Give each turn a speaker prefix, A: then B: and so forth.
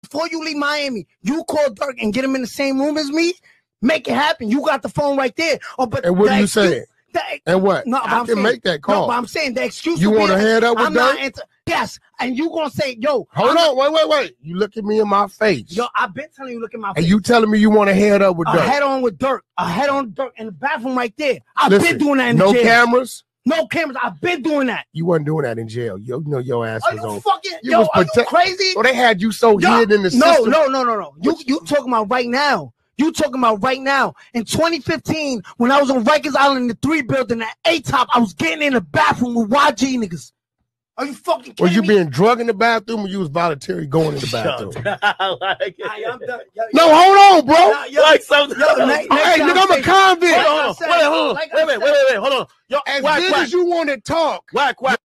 A: before you leave Miami, you call Dirk and get him in the same room as me. Make it happen. You got the phone right there. Oh, but
B: and what are you saying? And what?
A: No,
B: I can make that call.
A: No, but I'm saying the excuse.
B: You want to head up with Dirk?
A: Yes, and you gonna say, yo,
B: hold on, wait. You look at me in my face.
A: Yo, I've been telling you, look at my face.
B: And you telling me you want to head up with Dirk?
A: Head on with Dirk. Head on Dirk in the bathroom right there. I've been doing that in jail.
B: No cameras?
A: No cameras. I've been doing that.
B: You wasn't doing that in jail. You know your ass was on.
A: Are you crazy?
B: So they had you so hid in the system.
A: No. You talking about right now. You talking about right now. In 2015, when I was on Rikers Island in the 3 building at A-Top, I was getting in the bathroom with YG niggas. Are you fucking kidding me?
B: Was you being drugged in the bathroom or you was voluntarily going in the bathroom?
A: I'm done.
B: No, hold on, bro.
C: Like something.
B: Hey, nigga, I'm a convict.
C: Hold on. Wait, hold on. Wait, hold on. Yo,
B: as good as you want to talk.
C: Whack.